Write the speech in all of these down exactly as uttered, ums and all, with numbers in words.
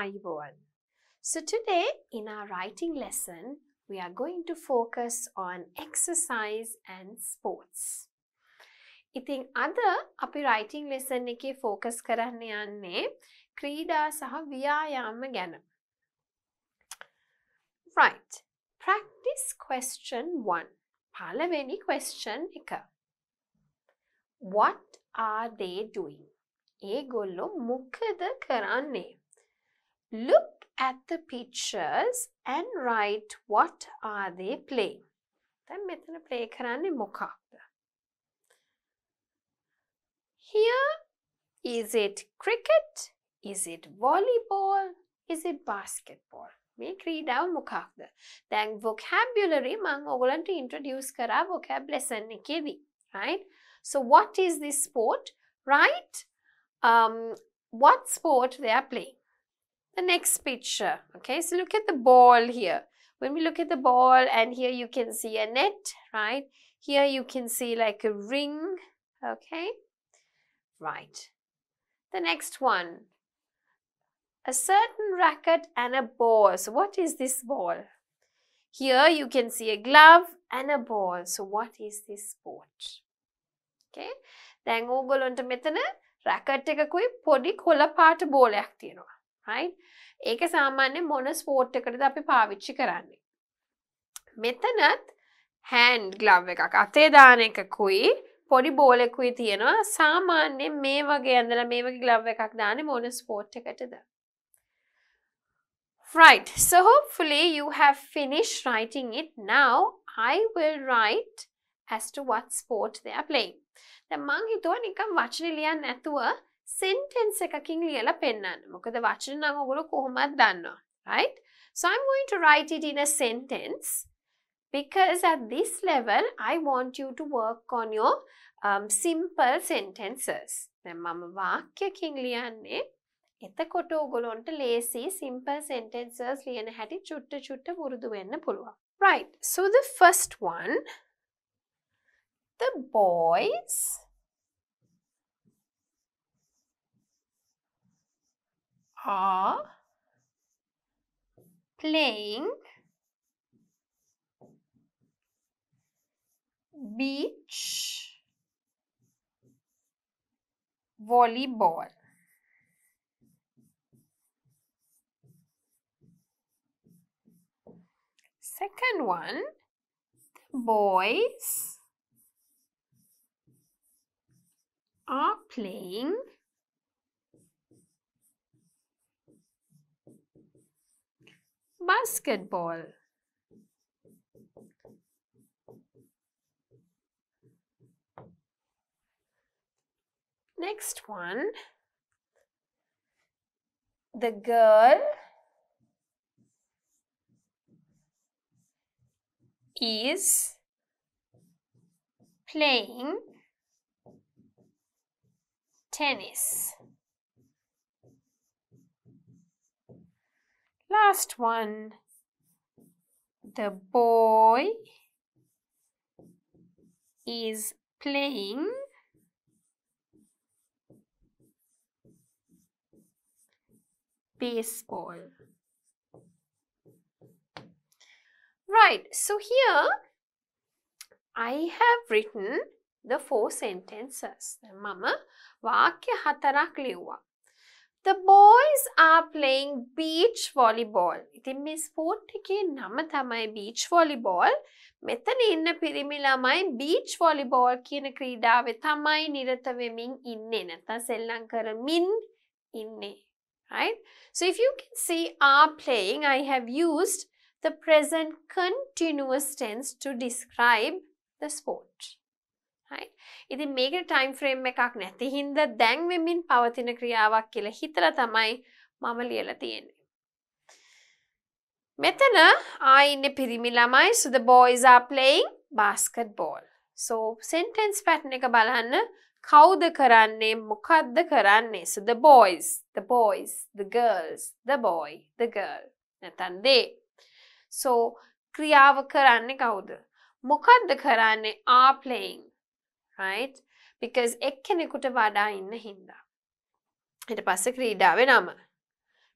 ආයුබෝවන්. So today in our writing lesson, we are going to focus on exercise and sports. ඉතින් අද අපි writing lesson එකේ focus කරන්න යන්නේ ක්‍රීඩා සහ ව්‍යායාම ගැන. Right. Practice question one. පළවෙනි question එක. What are they doing? ඒගොල්ලෝ මොකද කරන්නේ? Look at the pictures and write what are they playing. දැන් මෙතන play කරන්නේ මොකක්ද? Here, is it cricket? Is it volleyball? Is it basketball? මේ ක්‍රීඩාව මොකක්ද? දැන් vocabulary මම ඔයගලන්ට introduce කරා vocab lesson එකේදී. Right? So what is this sport? Right? Um, what sport they are playing? The next picture. Okay, so look at the ball here. When we look at the ball, and here you can see a net, right? Here you can see like a ring. Okay, right. The next one. A certain racket and a ball. So what is this ball? Here you can see a glove and a ball. So what is this sport? Okay. දැන් ඕගොල්ලන්ට මෙතන racket එකකුයි පොඩි කොළ පාට බෝලයක් තියෙනවා. Right? ඒක සාමාන්‍යයෙන් මොන ස්පෝර්ට් එකකටද අපි පාවිච්චි කරන්නේ? මෙතනත් hand glove එකක් අතේ දාන එකකුයි පොඩි බෝල් එකකුයි තියෙනවා. සාමාන්‍යයෙන් මේ වගේ ඇඳලා මේ වගේ glove එකක් දාන්නේ මොන ස්පෝර්ට් එකටද? Right. So hopefully you have finished writing it. Now I will write as to what sport they are playing. දැන් මං හිතුවා නිකන් වචන ලියන්න නැතුව sentence එකකින් ලියලා පෙන්නන්න. මොකද වචන නම් ඔයගොල්ලෝ කොහොමද දන්නවා. Right? So I'm going to write it in a sentence because at this level I want you to work on your um, simple sentences. දැන් මම වාක්‍යකින් ලියන්නේ. එතකොට ඔයගොල්ලන්ට ලේසි simple sentences ලියන හැටි චුට්ට චුට්ට පුරුදු වෙන්න පුළුවන්. Right. So the first one, the boys are playing beach volleyball. Second one, the boys are playing basketball. Next one, the girl is playing tennis. Last one, the boy is playing baseball. Right, so here I have written the four sentences. Mama, වාක්‍ය හතරක් ලිව්වා. The boys are playing beach volleyball. ඉතින් මේ sport එකේ නම තමයි beach volleyball. මෙතන ඉන්න පිරිමි ළමයි beach volleyball කියන ක්‍රීඩාවේ තමයි නිරත වෙමින් ඉන්නේ. නැත්නම් සෙල්ලම් කරමින් ඉන්නේ. Right? So if you can see are playing, I have used the present continuous tense to describe the sport. Right? ඉතින් මේකට time frame එකක් නැති හින්දා දැන් වෙමින් පවතින ක්‍රියාවක් කියලා හිතලා තමයි මම ලියලා තියෙන්නේ. මෙතන ආ ඉන්නේ පිරිමි ළමයි. So the boys are playing basketball. So sentence pattern එක බලන්න. කවුද කරන්නේ? මොකද්ද කරන්නේ? So the boys, the boys, the girls, the boy, the girl. නැත්නම් they. So ක්‍රියාව කරන්නේ කවුද? මොකද්ද කරන්නේ? are playing. Right? Because එක්කෙනෙකුට වඩා ඉන්න හින්දා. ඊට පස්සේ ක්‍රීඩාවේ නම.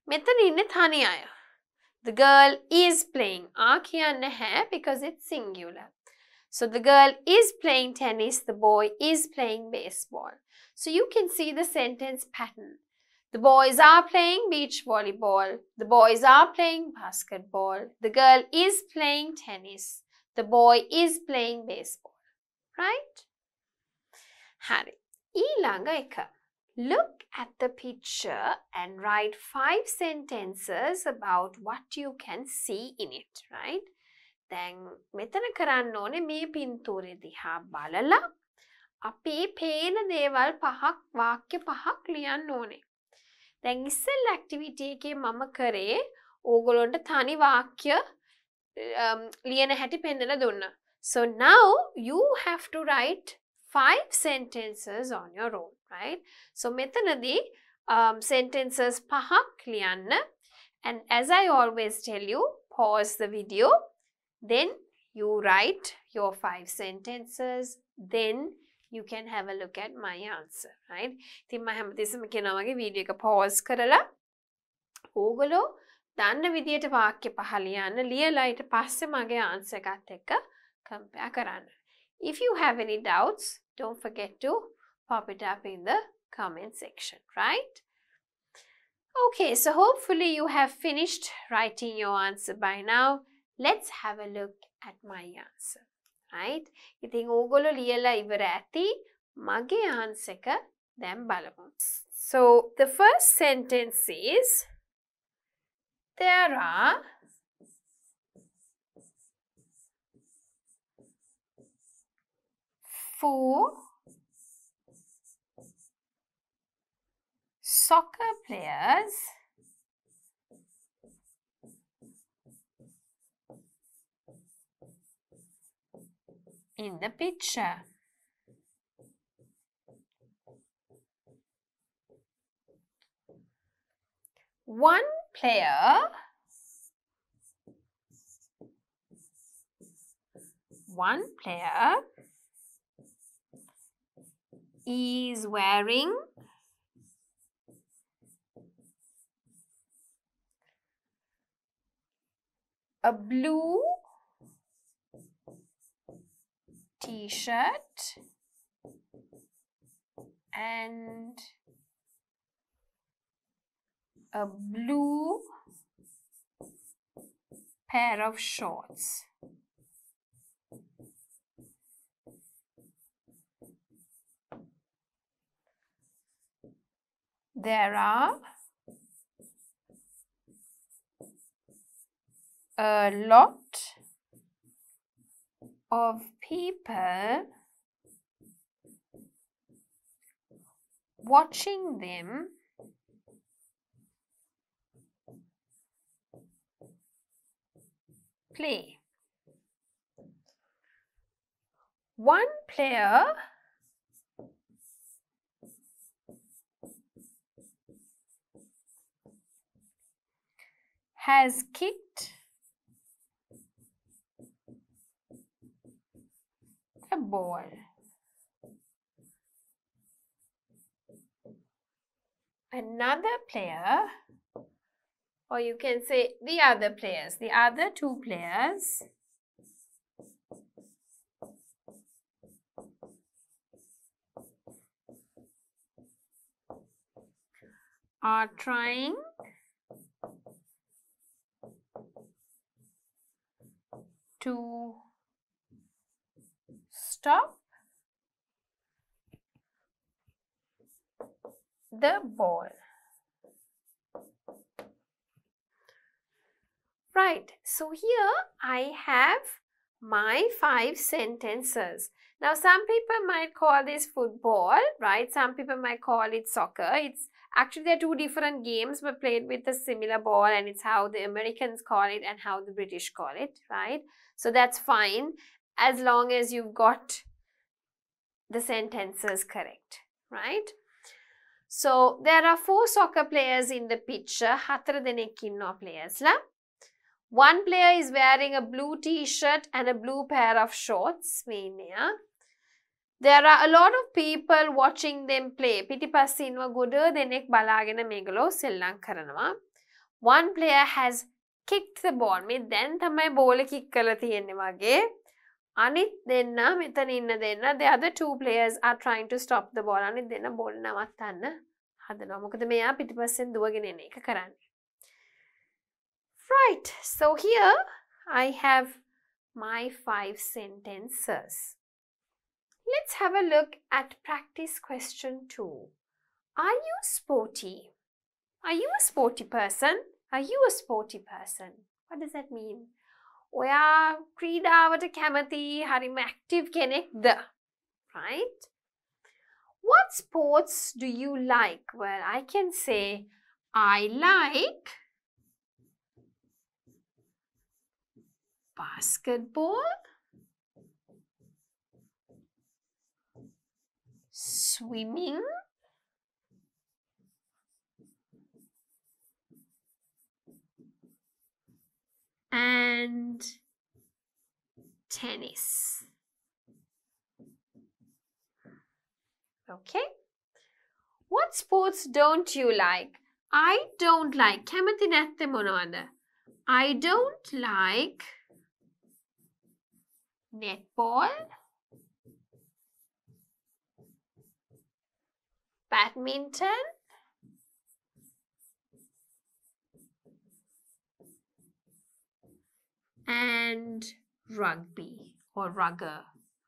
මෙතන ඉන්නේ තනි අය. The girl is playing. ආ කියන්න නැහැ because it's singular. So the girl is playing tennis, the boy is playing baseball. So you can see the sentence pattern. The boys are playing beach volleyball. The boys are playing basketball. The girl is playing tennis. The boy is playing baseball. Right? Hari. ඊළඟ එක. Look at the picture and write five sentences about what you can see in it, right? දැන් මෙතන කරන්න ඕනේ මේ පින්තූරය දිහා බලලා අපි පේන දේවල් පහක් වාක්‍ය පහක් ලියන්න ඕනේ. දැන් ඉස්සෙල්ලා ඇක්ටිවිටි එකේ මම කරේ ඕගොල්ලන්ට තනි වාක්‍ය ලියන හැටි පෙන්නලා දුන්නා. So now you have to write five sentences on your own, right? So මෙතනදී um, sentences පහක් ලියන්න, and as I always tell you, pause the video, then you write your five sentences, then you can have a look at my answer, right? ඉතින් මම හැමතිස්සෙම කියනවා වගේ video එක pause කරලා ඕගොල්ලෝ දන්න විදියට වාක්‍ය පහ ලියන්න, ලියලා ඊට පස්සේ මගේ answer එකත් එක්ක compare කරන්න. If you have any doubts, don't forget to pop it up in the comment section, right? Okay, so hopefully you have finished writing your answer by now. Let's have a look at my answer, right? ඉතින් ඕගොල්ලෝ ලියලා ඉවර ඇති. මගේ answer එක දැන් බලමු. So the first sentence is, there are four soccer players in the picture. One player one player is wearing a blue t-shirt and a blue pair of shorts. There are a lot of people watching them play. One player has kicked a ball. Another player, or you can say the other players, the other two players are trying to stop the ball. Right, so here I have my five sentences. Now some people might call this football, right? Some people might call it soccer. It's actually they're two different games but played with a similar ball, and it's how the Americans call it and how the British call it, right? So that's fine as long as you've got the sentences correct, right? So there are four soccer players in the picture. හතර දෙනෙක් ඉන්නවා players ලා. One player is wearing a blue t-shirt and a blue pair of shorts. There are a lot of people watching them play. පිටිපස්සේ ඉන්නවා ගොඩ දෙනෙක් බලාගෙන මේගොල්ලෝ සෙල්ලම් කරනවා. one player has kicked the ball. මේ දැන් තමයි බෝල කික් කරලා තියෙන්නේ වගේ. අනිත් දෙන්න මෙතන ඉන්න දෙන්න the other two players are trying to stop the ball. අනිත් දෙන්න බෝල් නවත්තන්න හදනවා. මොකද මෙයා පිටිපස්සෙන් දුවගෙන එන එක කරන්නේ. Right. So here I have my five sentences. Let's have a look at practice question two. Are you sporty? Are you a sporty person? Are you a sporty person? What does that mean? ඔයා ක්‍රීඩාවට කැමති හරිම active කෙනෙක්ද? Right? What sports do you like? Well, I can say I like basketball, swimming, and tennis. Okay. What sports don't you like? I don't like. කැමති නැත්තේ මොනවද? I don't like netball, badminton, and rugby or rugger.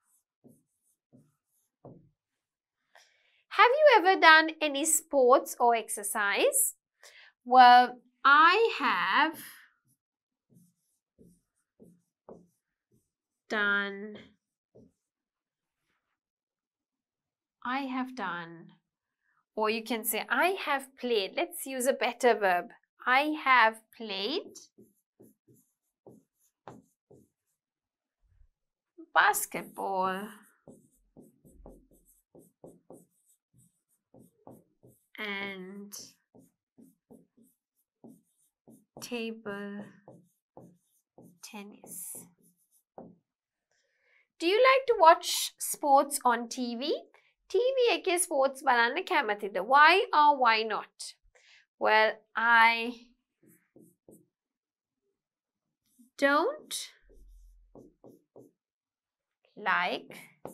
Have you ever done any sports or exercise? Well, I have done I have done or you can say I have played. Let's use a better verb. I have played basketball and table tennis. Do you like to watch sports on T V? T V එකේ sports බලන්න කැමතිද? Why or why not? Well, I don't like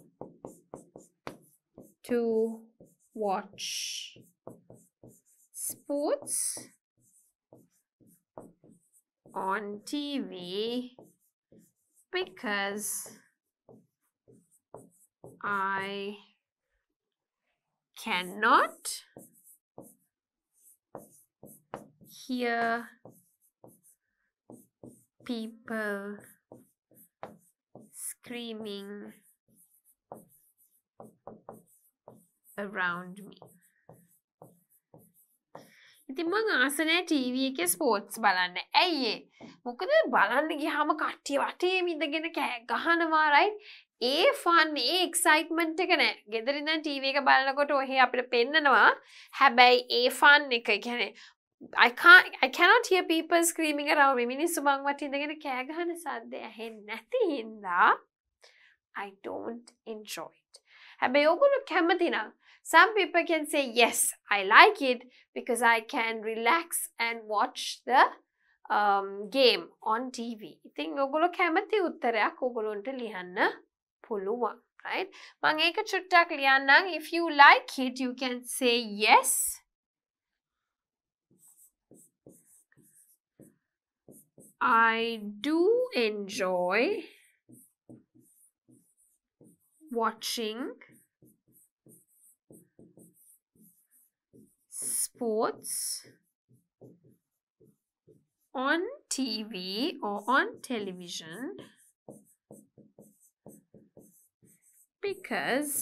to watch sports on T V because I cannot hear people screaming around me. ඉතින් මං ආසනේ TV එකේ sports බලන්න. ඇයි ඒ? මොකද බලන්න ගියාම කට්ටිය වටේ ඉඳගෙන කෑ ගහනවා right? ඒ fun ඒ excitement එක නෑ. ගෙදර ඉඳන් ටීවී එක බලනකොට ඔහේ අපිට පෙන්නනවා. හැබැයි ඒ fun එක කියන්නේ I can't I cannot hear people screaming around me. මිනිස්සු මං වටේ ඉඳගෙන කෑ ගහන සද්ද ඇහෙන්නේ නැති හින්දා I don't enjoy it. හැබැයි ඔයගොල්ලෝ කැමති නම් some people can say yes, I like it because I can relax and watch the um, game on T V. ඉතින් ඔයගොල්ලෝ කැමති උත්තරයක් ඔයගොල්ලන්ට ලියන්න පුළුවන්, right? මම ඒක චුට්ටක් ලියන්නම්. If you like it, you can say yes. I do enjoy watching sports on T V or on television because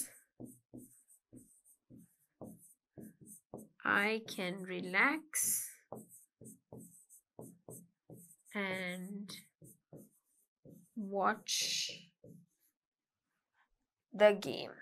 I can relax and watch the game.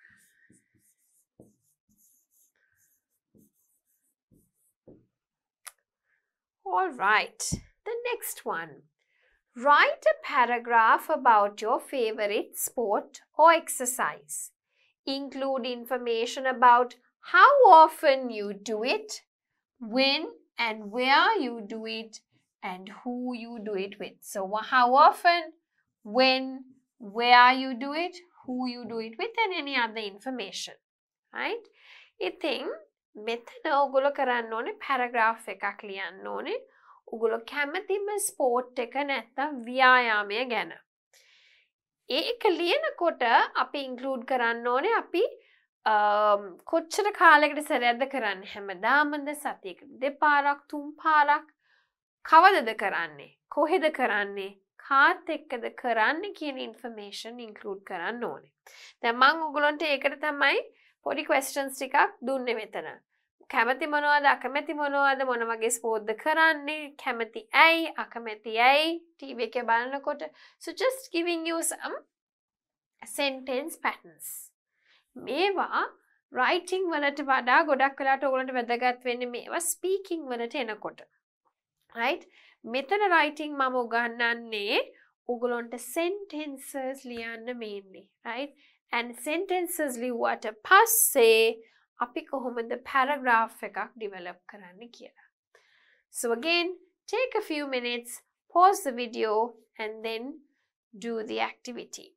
All right, the next one. Write a paragraph about your favorite sport or exercise. Include information about how often you do it, when and where you do it and who you do it with. So how often, when, where you do it, who you do it with, and any other information. Right? ඉතින් මෙතන ඔගොල්ලෝ කරන්න ඕනේ paragraph එකක් ලියන්න ඕනේ. ඔගොල්ලෝ කැමතිම sport එක නැත්නම් ව්‍යායාමය ගැන. ඒක ලියනකොට අපි ඉන්ක්ලූඩ් කරන්න ඕනේ අපි කොච්චර කාලයකට සැරයක්ද කරන්නේ, හැමදාමද, සතියකට දෙපාරක්, තුන් පාරක්, කවදද කරන්නේ, කොහෙද කරන්නේ, කාත් එක්කද කරන්නේ කියන ඉන්ෆර්මේෂන් ඉන්ක්ලූඩ් කරන්න ඕනේ. දැන් මම ඔයගොල්ලන්ට ඒකට තමයි පොඩි questions ටිකක් දුන්නේ මෙතන. කැමති මොනවද, අකමැති මොනවද, මොන වගේ ස්පෝර්ට්ද කරන්නේ, කැමති ඇයි, අකමැති ඇයි ටීවී එකේ බලනකොට. So just giving you some sentence patterns. මේවා writing වලට වඩා ගොඩක් වෙලාට ඔයගොල්ලන්ට වැදගත් වෙන්නේ මේවා speaking වලට එනකොට. Right? මෙතන writing මම උගන්වන්නේ ඔයගොල්ලන්ට sentences ලියන්න mainly. Right? And sentences ලිව්වට පස්සේ අපි කොහොමද paragraph එකක් develop කරන්න කියලා. So again, take a few minutes, pause the video and then do the activity.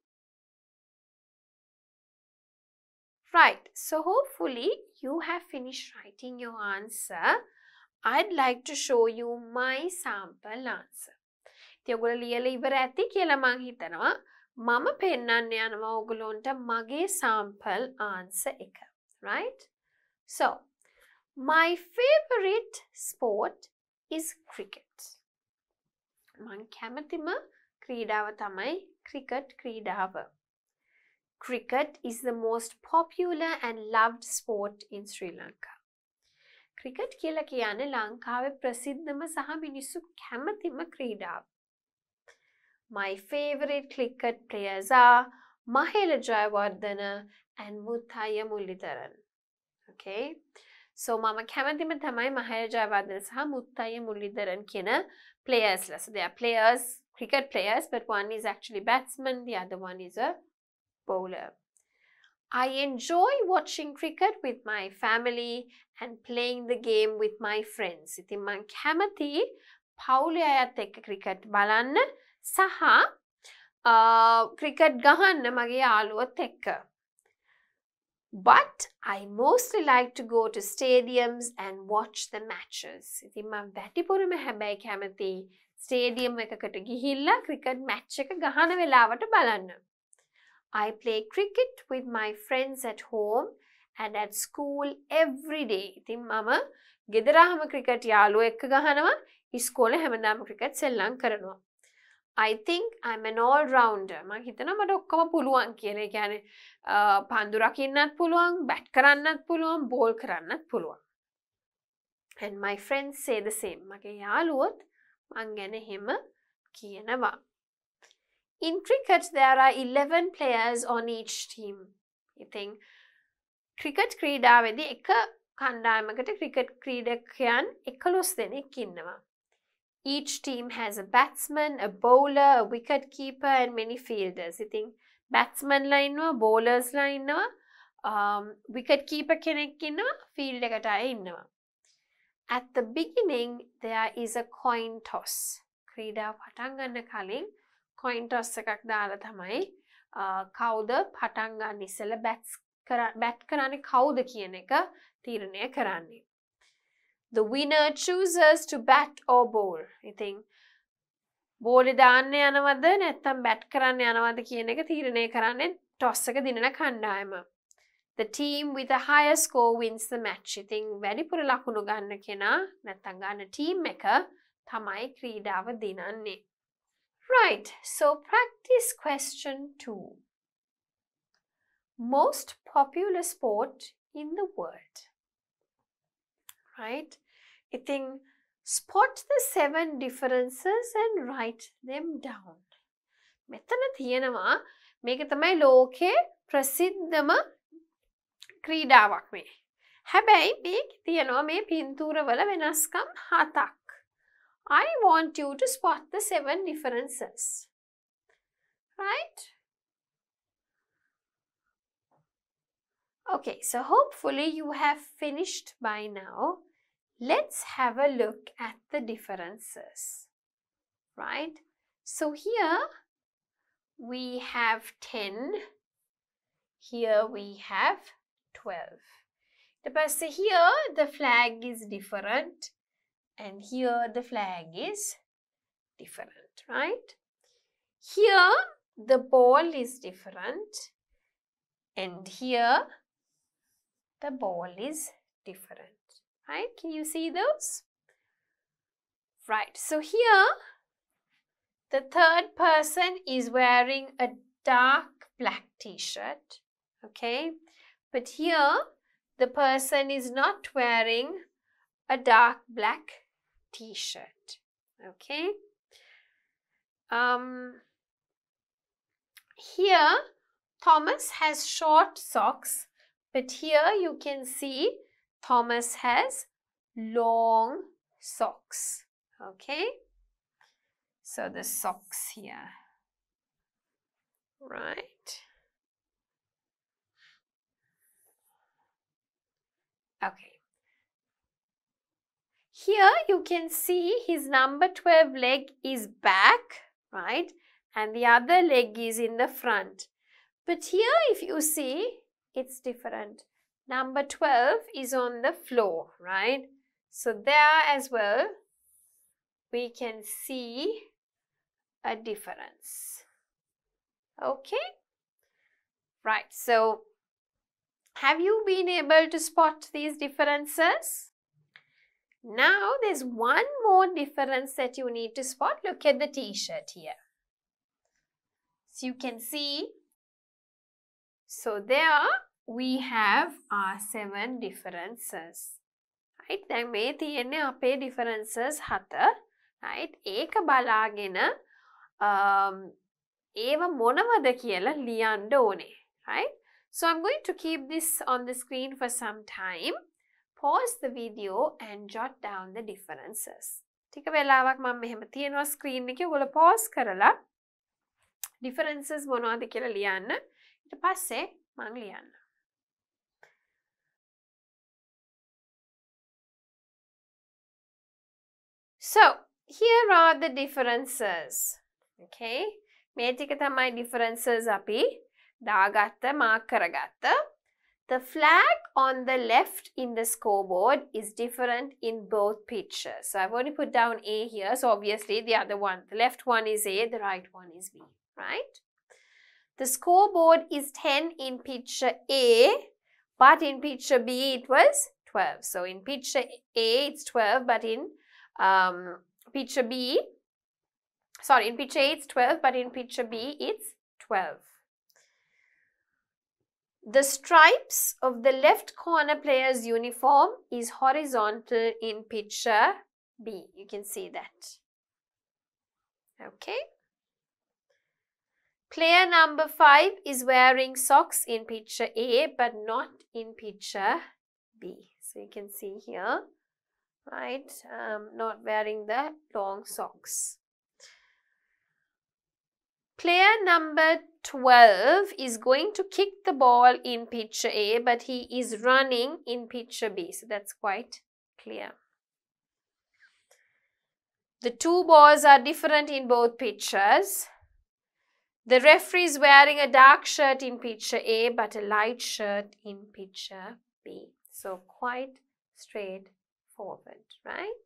Right, so hopefully you have finished writing your answer. I'd like to show you my sample answer. ඉතින් ඔයගොල්ලෝ ලියලා ඉවර ඇති කියලා මං හිතනවා. මම පෙන්නන්න යනවා ඔයගොල්ලන්ට මගේ sample answer එක. Right? So, my favorite sport is cricket. මං කැමතිම ක්‍රීඩාව තමයි cricket ක්‍රීඩාව. Cricket is the most popular and loved sport in Sri Lanka. Cricket කියලා කියන්නේ ලංකාවේ ප්‍රසිද්ධම සහ මිනිස්සු කැමතිම ක්‍රීඩාව. My favorite cricket players are Mahela Jayawardena and Muthaiya Muralidharan. Okay, so mama කැමතිම තමයි Mahela Jayawardena සහ Muthaiya Muralidharan කියන players. So they are players, cricket players, but one is actually batsman, the other one is a bowler. I enjoy watching cricket with my family and playing the game with my friends. ඉතින් මම කැමති පවුලේ අයත් එක්ක cricket බලන්න සහ cricket ගහන්න මගේ යාළුවොත් එක්ක. But I mostly like to go to stadiums and watch the matches. ඉතින් මම වැඩිපුරම හැබැයි කැමති stadium එකකට ගිහිල්ලා cricket match එක ගහන වෙලාවට බලන්න. I play cricket with my friends at home and at school every day. ඉතින් මම ගෙදරම cricket යාළුවෝ එක්ක ගහනවා, ඉස්කෝලේ හැමදාම cricket සෙල්ලම් කරනවා. I think I'm an all-rounder. මම හිතනවා මට ඔක්කොම පුළුවන් කියලා. ඒ කියන්නේ පන්දු රකින්නත් පුළුවන්, බැට් කරන්නත් පුළුවන්, බෝල් කරන්නත් පුළුවන්. And my friends say the same. මගේ යාළුවොත් මං ගැන එහෙම කියනවා. In cricket, there are eleven players on each team. ඉතින් cricket ක්‍රීඩාවේදී එක කණ්ඩායමකට cricket ක්‍රීඩකයන් එකොළොස් දෙනෙක් ඉන්නවා. Each team has a batsman, a bowler, a wicket keeper and many fielders. ඉතින් batsman ලා ඉන්නවා, bowlers ලා ඉන්නවා, um, wicket keeper කෙනෙක් ඉන්නවා, field එකට අය ඉන්නවා. At the beginning, there is a coin toss. ක්‍රීඩාව පටන් ගන්න කලින් coin toss එකක් දාලා තමයි කවුද පටන් ගන්න ඉස්සෙල්ලා බැට්ස් බැට් කරන්නේ කවුද කියන එක තීරණය කරන්නේ. The winner chooses to bat or bowl. ඉතින් බෝලේ දාන්න යනවද නැත්නම් බැට් කරන්න යනවද කියන එක තීරණය කරන්නේ toss එක දිනන කණ්ඩායම. The team with a higher score wins the match. ඉතින් වැඩිපුර ලකුණු ගන්න කෙනා නැත්නම් ගන්න team එක තමයි ක්‍රීඩාව දිනන්නේ. Right, so practice question two. Most popular sport in the world. Right? ඉතින් spot the seven differences and write them down. මෙතන තියෙනවා මේක තමයි ලෝකේ ප්‍රසිද්ධම ක්‍රීඩාවක් මේ. හැබැයි මේක තියෙනවා මේ පින්තූරවල වෙනස්කම් හතක්. I want you to spot the seven differences. Right? Okay, so hopefully you have finished by now. let's have a look at the differences, right? So here we have ten, here we have twelve. So here the flag is different and here the flag is different, right? Here the ball is different and here the ball is different, right? Can you see those? Right, so here the third person is wearing a dark black t-shirt, okay? But here the person is not wearing a dark black t-shirt, okay? Um, here Thomas has short socks, but here you can see Thomas has long socks, okay? So the socks here, right? Okay. Here you can see his number twelve leg is back, right? And the other leg is in the front. But here if you see, it's different. Number twelve is on the floor, right? So there as well, we can see a difference. Okay? Right, so have you been able to spot these differences? Now there's one more difference that you need to spot. Look at the t-shirt here. So you can see, so there we have our seven differences. Right? දැන් මේ තියෙන්නේ අපේ differences හත. Right? ඒක බලාගෙන um, ඒව මොනවද කියලා ලියන්න ඕනේ. Right? So I'm going to keep this on the screen for some time. Pause the video and jot down the differences. ටික වෙලාවක් මම මෙහෙම තියනවා screen එකේ. ඔයගොල්ලෝ pause කරලා differences මොනවද කියලා ලියන්න. ඊට පස්සේ මම ලියන්න. So, here are the differences. Okay? මේ ටික තමයි differences අපි දාගත්ත mark කරගත්ත. The flag on the left in the scoreboard is different in both pictures. So I've only put down A here. So obviously the other one, the left one is A, the right one is B, right? The scoreboard is ten in picture A, but in picture B it was twelve. So in picture A it's twelve, but in um, picture B, sorry, in picture A it's twelve, but in picture B it's twelve. The stripes of the left corner player's uniform is horizontal in picture B. You can see that. Okay. Player number five is wearing socks in picture A but not in picture B. So you can see here, right, um, not wearing the long socks. Player number twelve is going to kick the ball in picture A, but he is running in picture B. So that's quite clear. The two balls are different in both pictures. The referee is wearing a dark shirt in picture A, but a light shirt in picture B. So quite straightforward, right?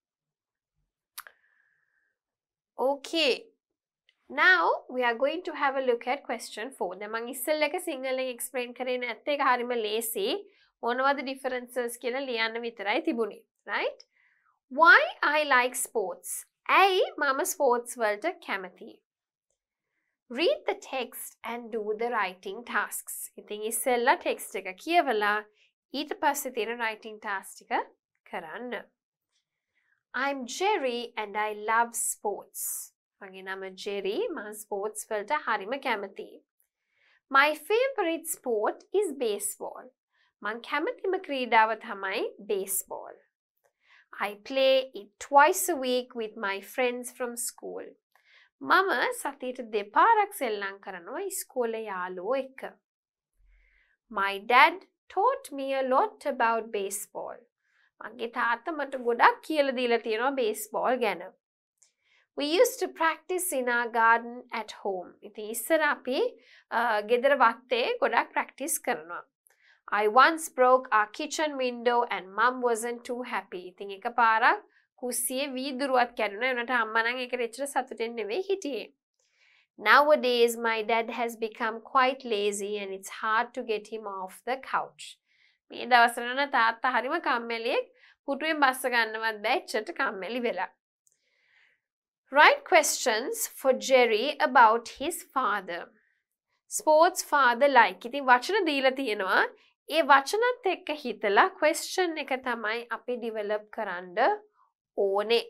Okay. Now we are going to have a look at question four. දැන් මම ඉස්සෙල්ලා එක සිංහලෙන් explain කරේ නැත්te ඒක හරියම ලේසි. මොනවද differences කියලා ලියන්න විතරයි තිබුණේ, right? Why I like sports? A. මම sports වලට කැමතියි. Read the text and do the writing tasks. ඉතින් ඉස්සෙල්ලා text එක කියවලා ඊට පස්සේ තියෙන writing task ටික කරන්න. I'm Jerry and I love sports. මගේ නම Jerry, මම sports වලට හරිම කැමතියි. My favorite sport is baseball. මං කැමතිම ක්‍රීඩාව තමයි baseball. I play it twice a week with my friends from school. මම සතියට දෙපාරක් සෙල්ලම් කරනවා ඉස්කෝලේ යාළුවෝ එක්ක. My dad taught me a lot about baseball. මගේ තාත්තා මට ගොඩක් කියලා දීලා තියෙනවා baseball ගැන. We used to practice in our garden at home. ඉතින් ඉස්සර අපි ගෙදර වත්තේ ගොඩක් practice කරනවා. I once broke our kitchen window and mum wasn't too happy. ඉතින් එකපාරක් කුස්සියේ වීදුරුවක් කැඩුණා. ඒනට අම්මා නම් ඒකට එච්චර සතුටින් නෙවෙයි හිටියේ. Nowadays my dad has become quite lazy and it's hard to get him off the couch. මේ දවස්වල නම් තාත්තා හරිම කම්මැලියෙක්. පුටුවෙන් බස්ස ගන්නවත් බෑ එච්චරට කම්මැලි වෙලා. Write questions for Jerry about his father. Sports father like. ඉතින් වචන දීලා තියෙනවා. ඒ වචනත් එක්ක හිතලා question එක තමයි අපි develop කරන්න ඕනේ.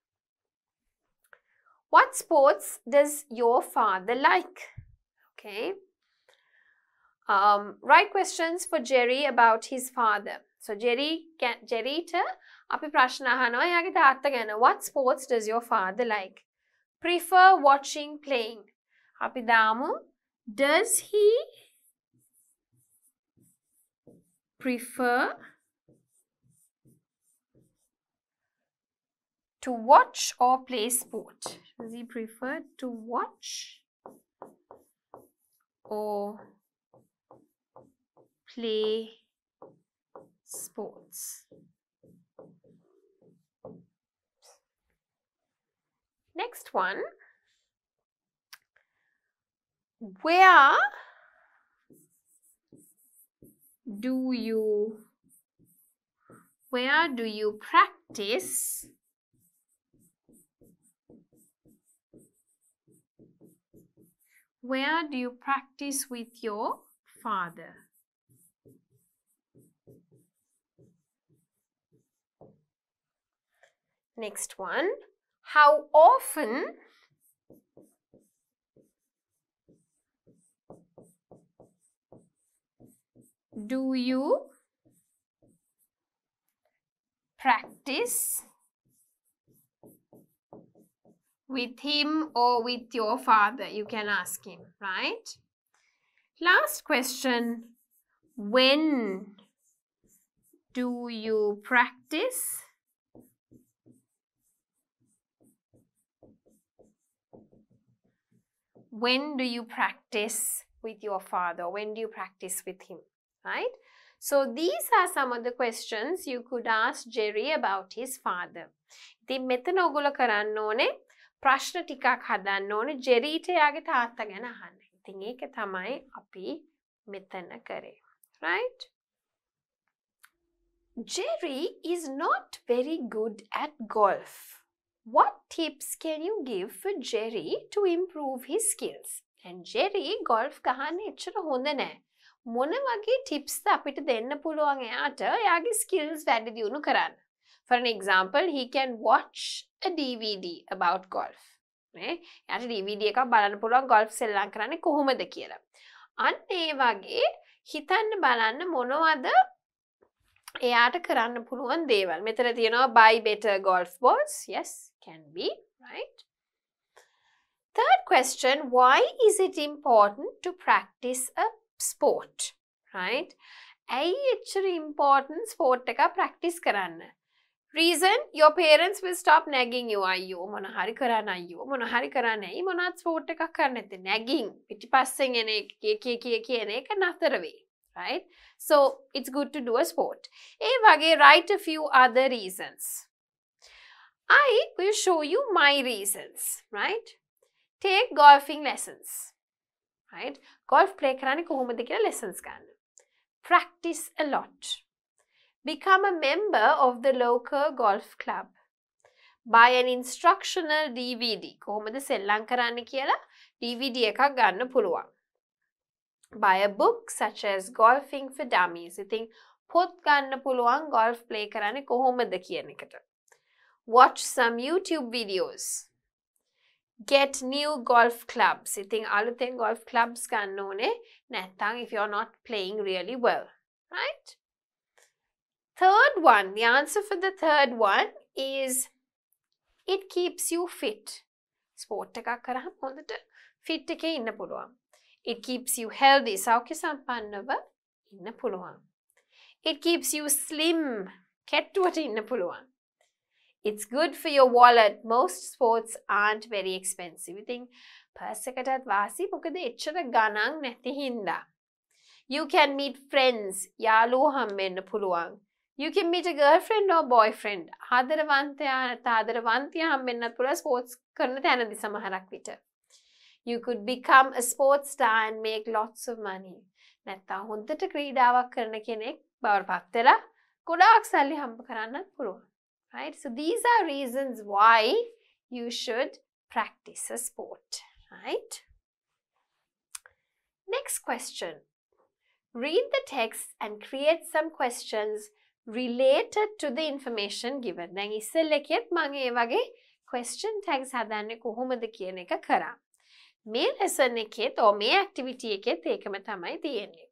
What sports does your father like? Okay. Um, write questions for Jerry about his father. So Jerry can Jerry ta api prashna ahanawa eyaගේ තාත්තා ගැන. What sports does your father like? Prefer watching playing. Api damu does he prefer to watch or play sport? Does he prefer to watch or play sports? Next one. Where do you where do you practice where do you practice with your father? Next one. How often do you practice with him or with your father? You can ask him, right? Last question. When do you practice when do you practice with your father? When do you practice with him? Right? So these are some of the questions you could ask Jerry about his father. ඉතින් මෙතන ඔයගොල්ලෝ කරන්න ඕනේ ප්‍රශ්න ටිකක් හදන්න ඕනේ ජෙරීට එයාගේ තාත්තා ගැන අහන්න. ඉතින් ඒක තමයි අපි මෙතන කරේ. Right? Jerry is not very good at golf. What tips can you give for Jerry to improve his skills? And Jerry golf ගහන්න එච්චර හොඳ නැහැ. මොන වගේ tips ද අපිට දෙන්න පුළුවන් එයාට එයාගේ skills වැඩි දියුණු කරන්න? For an example, he can watch a D V D about golf. නේ? එයාට D V D එකක් බලන්න පුළුවන් golf සෙල්ලම් කරන්නේ කොහොමද කියලා. අන්න ඒ වගේ හිතන්න බලන්න මොනවද එයාට කරන්න පුළුවන් දේවල්. මෙතන තියෙනවා buy better golf balls. Yes, can be, right? Third question, why is it important to practice a sport? Right? ඇයි එච්චර important sport එක practice කරන්න? Reason, your parents will stop nagging you. අයියෝ මොන හරි කරන්න අයියෝ මොන හරි කරන්න ඇයි මොනවත් sport එකක් කරන්න නැත්තේ? nagging පිටිපස්සෙන් එන එක කිය කිය කියන එක නතර වෙයි. Right? So it's good to do a sport. ඒ වගේ write a few other reasons. I will show you my reasons. Right? Take golfing lessons. Right? Golf play කරන්නේ කොහොමද කියලා lessons ගන්න. Practice a lot. Become a member of the local golf club. Buy an instructional D V D. කොහොමද සෙල්ලම් කරන්න කියලා D V D එකක් ගන්න පුළුවන්. Buy a book such as Golfing for Dummies. ඉතින් පොත් ගන්න පුළුවන් golf play කරන්නේ කොහොමද කියන එකට. Watch some YouTube videos. Get new golf clubs. ඉතින් අලුතෙන් golf clubs ගන්න ඕනේ නැත්නම් if you're not playing really well. Right? Third one, the answer for the third one is it keeps you fit. Sport එකක් කරාම හොඳට fit එකේ ඉන්න පුළුවන්. It keeps you healthy. සෞඛ්‍ය සම්පන්නව ඉන්න පුළුවන්. It keeps you slim. කෙට්ටුවට ඉන්න පුළුවන්. It's good for your wallet. Most sports aren't very expensive. ඉතින් පර්ස් එකටත් වාසි මොකද එච්චර ගණන් නැති හින්දා. You can meet friends. යාළුවෝ හම්බෙන්න පුළුවන්. You can meet a girlfriend or boyfriend. ආදරවන්තයා නැත්නම් ආදරවන්තියා හම්බෙන්නත් පුළුවන් ස්පෝර්ට්ස් කරන තැනදී සමහරක් විට. You could become a sports star and make lots of money. නැත්නම් හොඳට ක්‍රීඩාවක් කරන කෙනෙක් බවට පත් වෙලා ගොඩාක් සල්ලි හම්බ කරන්නත් පුළුවන්. Right? So these are reasons why you should practice a sport. Right? Next question. Read the text and create some questions related to the information given. දැන් ඉස්සෙල්ලා එකෙත් මම ඒ වගේ question tags හදන්නේ කොහොමද කියන එක කරා. මේ lesson එකෙත් or මේ activity එකෙත් ඒකම තමයි තියෙන්නේ.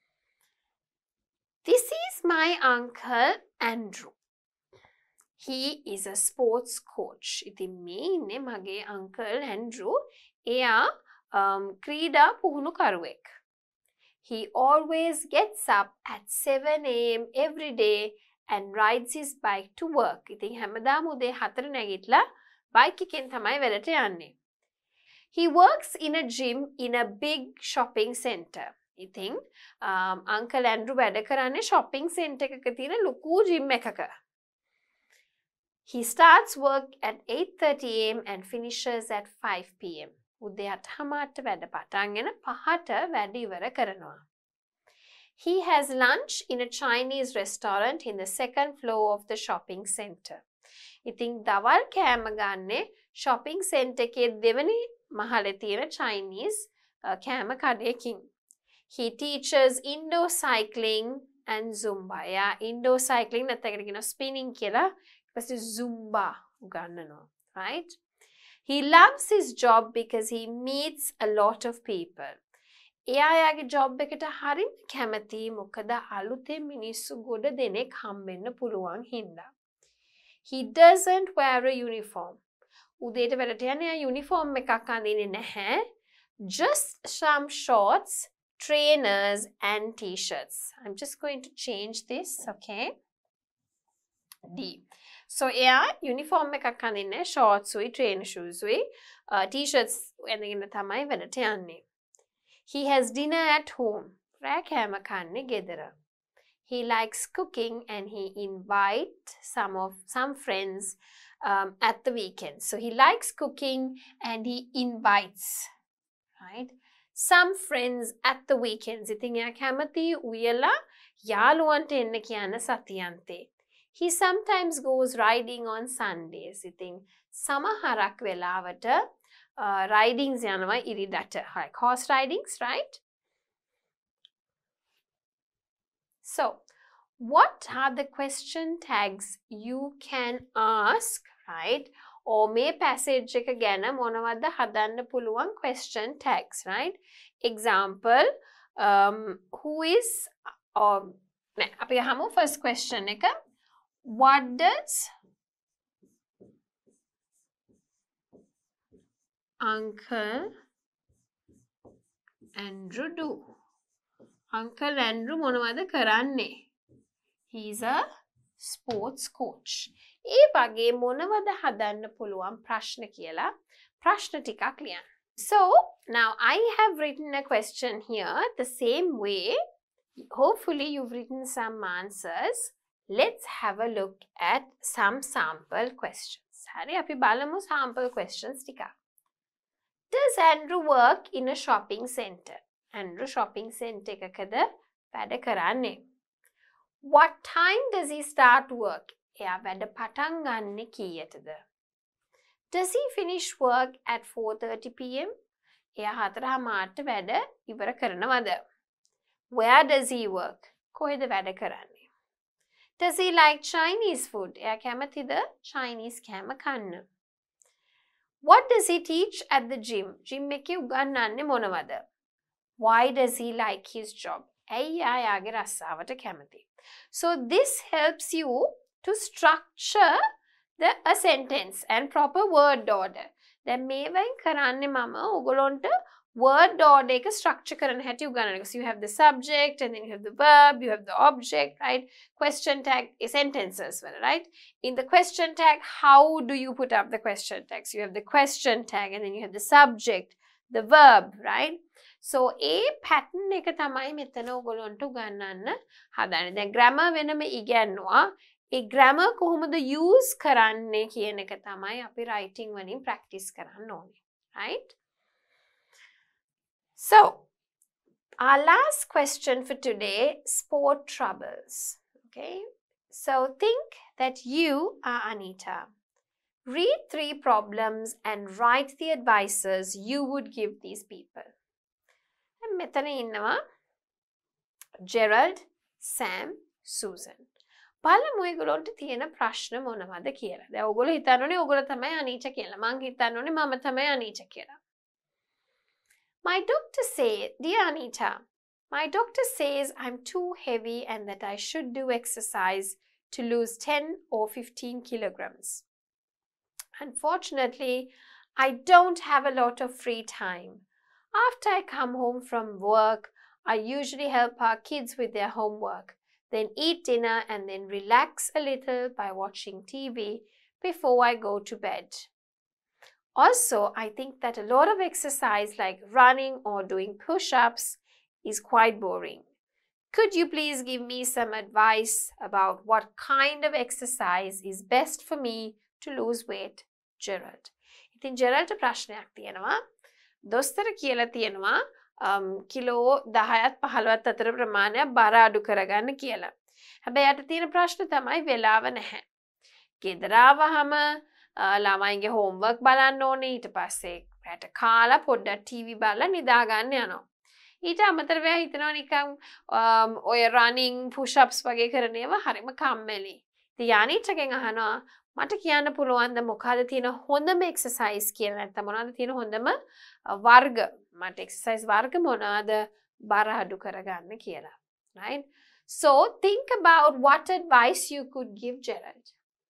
This is my uncle Andrew. He is a sports coach. ඉතින් මේ ඉන්නේ මගේ uncle Andrew. එයා um, ක්‍රීඩා පුහුණුකරුවෙක්. He always gets up at seven a m every day and rides his bike to work. ඉතින් හැමදාම උදේ හතර නැගිටලා බයික් එකෙන් තමයි වැඩට යන්නේ. He works in a gym in a big shopping center. ඉතින් um, Uncle Andrew වැඩ කරන්නේ shopping center එකක තියෙන ලොකු gym එකක. He starts work at eight thirty a m and finishes at five p m උදේ අට හමාරට වැඩ පටන් ගෙන පහට වැඩ ඉවර කරනවා. He has lunch in a Chinese restaurant in the second floor of the shopping center. ඉතින් දවල් කෑම ගන්නේ shopping center එකේ දෙවෙනි මහලේ තියෙන Chinese uh, කෑම කඩයකින්. He teaches indoor cycling and Zumba. යා indoor cycling නැත්නම් කියන spinning කියලා ඊපස්සේ Zumba උගන්වනවා. Right? He loves his job because he meets a lot of people. එයා යාගේ job එකට හරිම කැමතියි මොකද අලුතෙන් මිනිස්සු ගොඩ දෙනෙක් හම්බෙන්න පුළුවන් හින්දා. He doesn't wear a uniform. උදේට වැඩට යන්නේ යා uniform එකක් අඳින්නේ නැහැ. Just some shorts, trainers and t-shirts. I'm just going to change this, okay? D. So එයා uniform එකක් අඳින්නේ shorts උයි trainer shoes උයි uh, t-shirts ඇඳගෙන තමයි වැඩට යන්නේ. He has dinner at home. රෑ කෑම කන්නේ ගෙදර. He likes cooking and he invites some of some friends um, at the weekend. So he likes cooking and he invites, right? Some friends at the weekends. ඉතින් එයා කැමති උයලා යාළුවන්ට එන්න කියන සතියන්තේ. He sometimes goes riding on Sundays. ඉතින් සමහරක් වෙලාවට uh, ridings යනවා ඉරිදට. Like horse ridings, right? So, what are the question tags you can ask, right? or මේ passage එක ගැන මොනවද හදන්න පුළුවන් question tags, right? Example, um, who is or නෑ අපි ගහමු first question එක. What does Uncle Andrew do? Uncle Andrew මොනවද කරන්නේ? He's a sports coach. ඒ වගේ මොනවද හදන්න පුළුවන් ප්‍රශ්න කියලා ප්‍රශ්න ටිකක් ලියන්න. So, now I have written a question here the same way. Hopefully you've written some answers. Let's have a look at some sample questions. හරි අපි බලමු sample questions ටිකක්. Does Andrew work in a shopping center? Andrew shopping center එකකද වැඩ කරන්නේ? What time does he start work? එයා වැඩ පටන් ගන්නේ කීයටද? Does he finish work at four thirty p m? එයා හතර හමාරට වැඩ ඉවර කරනවද? Where does he work? කොහෙද වැඩ කරන්නේ? Does he like Chinese food? එයා කැමතිද Chinese කෑම කන්න? What does he teach at the gym? Gym එකේ උගන්වන්නේ මොනවද? Why does he like his job? ඇයි එයා යාගේ රස්සාවට කැමති? So this helps you to structure the a sentence and proper word order. දැන් මේවෙන් කරන්නේ මම ඔයගොල්ලන්ට word order එක structure කරන හැටි උගන්වනවා. So you have the subject and then you have the verb, you have the object, right? Question tag is sentences, right? In the question tag, how do you put up the question tag? So you have the question tag and then you have the subject, the verb, right? So a pattern එක තමයි මෙතන ඔයගොල්ලන්ට උගන්වන්න හදන්නේ. දැන් grammar වෙනම ඉගෙනනවා. ඒ grammar කොහොමද use කරන්නේ කියන එක තමයි අපි writing වලින් practice කරන්න ඕනේ, right? So, our last question for today, sport troubles. Okay, so think that you are Anita. Read three problems and write the advices you would give these people. And මෙතන ඉන්නවා Gerald, Sam, Susan. බලමු ඒගොල්ලන්ට තියෙන ප්‍රශ්න මොනවද කියලා. දැන් ඔයගොල්ලෝ හිතන්නේ ඔයගොල්ලෝ තමයි අනීටා කියලා. මං හිතන්නේ මම තමයි අනීටා කියලා. My doctor said, dear Anita, my doctor says I'm too heavy and that I should do exercise to lose ten or fifteen kilograms. Unfortunately, I don't have a lot of free time. After I come home from work, I usually help our kids with their homework, then eat dinner and then relax a little by watching T V before I go to bed. Also, I think that a lot of exercise like running or doing push-ups is quite boring. Could you please give me some advice about what kind of exercise is best for me to lose weight? Gerald. ඉතින් Geraldට ප්‍රශ්නයක් තියෙනවා. දොස්තර කියලා තියෙනවා kilo දහයත් පහළොවත් අතර ප්‍රමාණයක් බර අඩු කරගන්න කියලා. හැබැයි යට තියෙන ප්‍රශ්න තමයි වෙලාව නැහැ. ගෙදර ආවහම ළමයින්ගේ homework බලන්න ඕනේ. ඊට පස්සේ රැට කාලා පොඩ්ඩක් T V බලලා නිදා ගන්න යනවා. ඊට අමතරව හිතනවා නිකන් ඔය running push ups වගේ කරන ඒවා හරිම කම්මැලි. ඉතින් යානිට්ගෙන් අහනවා මට කියන්න පුළුවන්ද මොකද තියෙන හොඳම exercise කියලා නැත්නම් මොනවද තියෙන හොඳම වර්ග මට exercise වර්ග මොනවද බර අඩු කරගන්න කියලා. Right? So think about what advice you could give Gerald.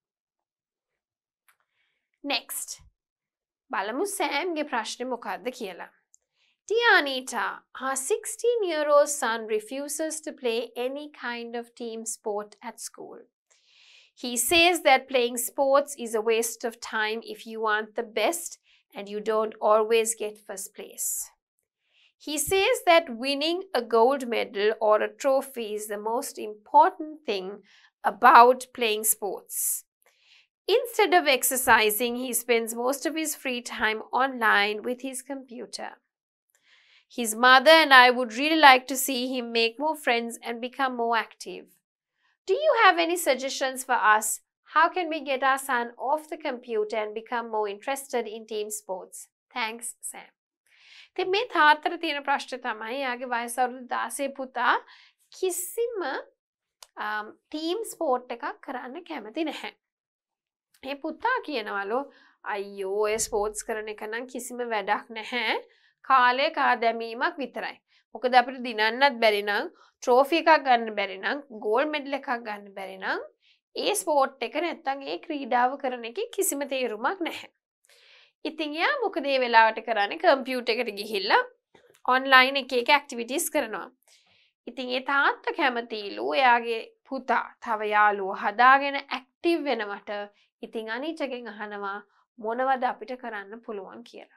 Next, බලමු සෑම්ගේ ප්‍රශ්නේ මොකක්ද කියලා. Dear Anita, our sixteen-year-old son refuses to play any kind of team sport at school. He says that playing sports is a waste of time if you want the best and you don't always get first place. He says that winning a gold medal or a trophy is the most important thing about playing sports. Instead of exercising, he spends most of his free time online with his computer. His mother and I would really like to see him make more friends and become more active. Do you have any suggestions for us? How can we get our son off the computer and become more interested in team sports? Thanks, Sam. ඉතින් මේ තාත්තට තියෙන ප්‍රශ්නේ තමයි යාගේ වයස අවුරුදු දාසය පුතා කිසිම ටීම් ස්පෝර්ට් එකක් කරන්න කැමති නැහැ. මේ පුතා කියනවලු අයියෝ ඒ ස්පෝර්ට්ස් කරන එක නම් කිසිම වැඩක් නැහැ. කාලේ කා දැමීමක් විතරයි. මොකද අපිට දිනන්නත් බැරි නම් ට්‍රෝෆි එකක් ගන්න බැරි නම් ගෝල්ඩ් මෙඩල් එකක් ගන්න බැරි නම් ඒ ස්පෝර්ට් එක නැත්තම් ඒ ක්‍රීඩාව කරන එකේ කිසිම තේරුමක් නැහැ. ඉතින් යා මොකද මේ වෙලාවට කරන්නේ කම්පියුටර් එකට ගිහිල්ලා ඔන්ලයින් එක එක ඇක්ටිවිටීස් කරනවා. ඉතින් ඒ තාත්තා කැමතිලු එයාගේ පුතා තව යාළුවෝ හදාගෙන ඇක්ටිව් වෙනවට. ඉතින් අනිටගෙන් අහනවා මොනවද අපිට කරන්න පුළුවන් කියලා.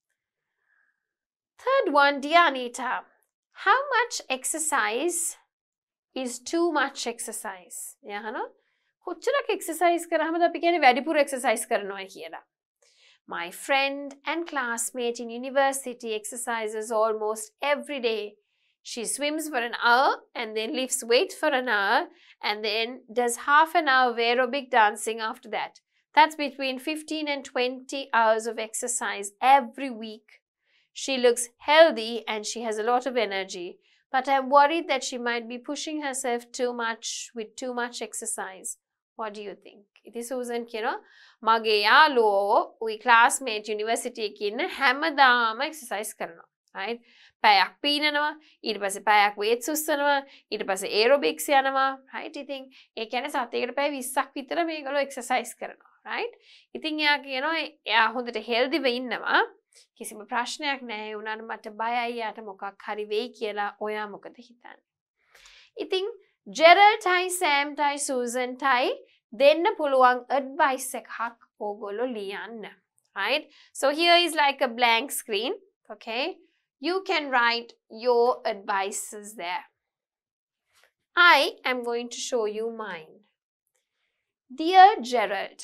Third one, dear Anita, how much exercise is too much exercise? යහනවා කොච්චරක් exercise කරාමද අපි කියන්නේ වැඩිපුර exercise කරනවා කියලා. My friend and classmate in university exercises almost every day. She swims for an hour and then lifts weights for an hour and then does half an hour of aerobic dancing after that. That's between fifteen and twenty hours of exercise every week. She looks healthy and she has a lot of energy, but I'm worried that she might be pushing herself too much with too much exercise. What do you think? ඉතින් Susan කියනවා මගේ යාළුවෝ උයි classmate university එකේ ඉන්න හැමදාම exercise කරනවා. Right? පැයක් පීනනවා, ඊට පස්සේ පැයක් weights උස්සනවා, ඊට පස්සේ aerobics යනවා. Right? ඉතින් ඒ කියන්නේ සතියකට පැය විස්සක් විතර මේගොල්ලෝ exercise කරනවා. Right? ඉතින් එයා කියනවා එයා හොඳට healthy වෙ ඉන්නවා. කිසිම ප්‍රශ්නයක් නැහැ. උනාට මට බයයි යාට මොකක් හරි වෙයි කියලා ඔයා මොකද හිතන්නේ? ඉතින් ජෙරල්ටයි සෑම්ටයි සූසන්ටයි දෙන්න පුළුවන් advice එකක් ඕගොල්ලෝ ලියන්න. Right? So here is like a blank screen. Okay? You can write your advices there. I am going to show you mine. Dear Gerald,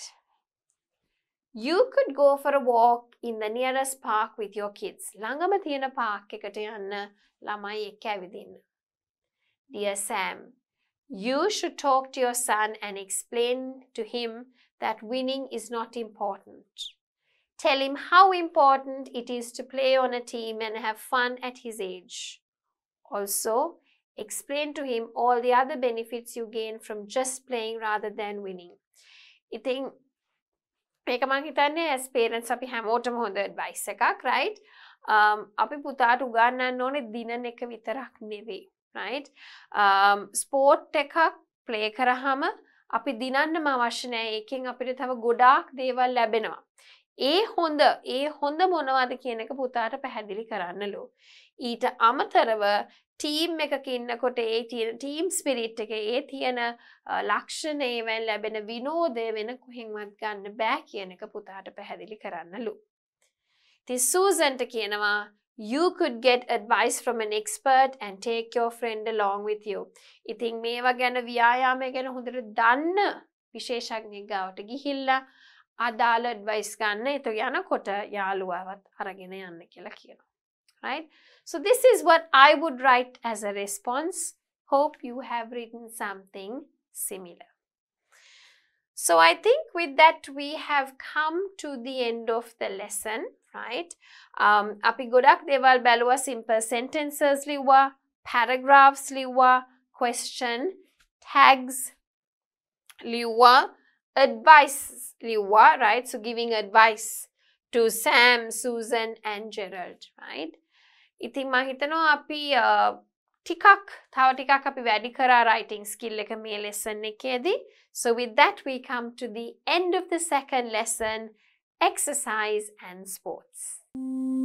you could go for a walk in the nearest park with your kids. ළඟම තියෙන park එකට යන්න ළමයි එක්ක ඇවිදින්න. Dear Sam, you should talk to your son and explain to him that winning is not important. Tell him how important it is to play on a team and have fun at his age. Also, explain to him all the other benefits you gain from just playing rather than winning. ඉතින් මේක මං හිතන්නේ as parents අපි හැමෝටම හොඳ advice එකක්, right? um, අපි පුතාට උගන්වන්න ඕනේ දිනන එක විතරක් නෙවෙයි, right? um, sport එකක් play කරාම අපි දිනන්නම අවශ්‍ය නැහැ. ඒකෙන් අපිට තව ගොඩාක් දේවල් ලැබෙනවා. ඒ හොඳ ඒ හොඳ මොනවද කියන එක පුතාට පැහැදිලි කරන්නලු. ඊට අමතරව ටීම් එකක ඉන්නකොට ඒ තියෙන ටීම් ස්පිරිට් එක ඒ තියෙන ලක්ෂණ ඒවෙන් ලැබෙන විනෝදය වෙන කොහෙන්වත් ගන්න බෑ කියන එක පුතාට පැහැදිලි කරන්නලු. ඉතින් සූසන්ට කියනවා you could get advice from an expert and take your friend along with you. ඉතින් මේවා ගැන ව්‍යායාමය ගැන හොඳට දන්න විශේෂඥයෙක් ගාවට ගිහිල්ලා අදාළ advice ගන්න. ඒත යනකොට යාළුවාවත් අරගෙන යන්න කියලා කියනවා. Right? So this is what I would write as a response. Hope you have written something similar. So I think with that we have come to the end of the lesson, right? Um, අපි ගොඩක් දේවල් බැලුවා. Simple sentences ලිව්වා, paragraphs ලිව්වා, question, tags ලිව්වා, advice ලිව්වා, right? So giving advice to Sam, Susan and Gerald, right? ඉතින් මම හිතනවා අපි ටිකක් තව ටිකක් අපි වැඩි කරා writing skill එක මේ lesson එකේදී. So with that we come to the end of the second lesson, exercise and sports.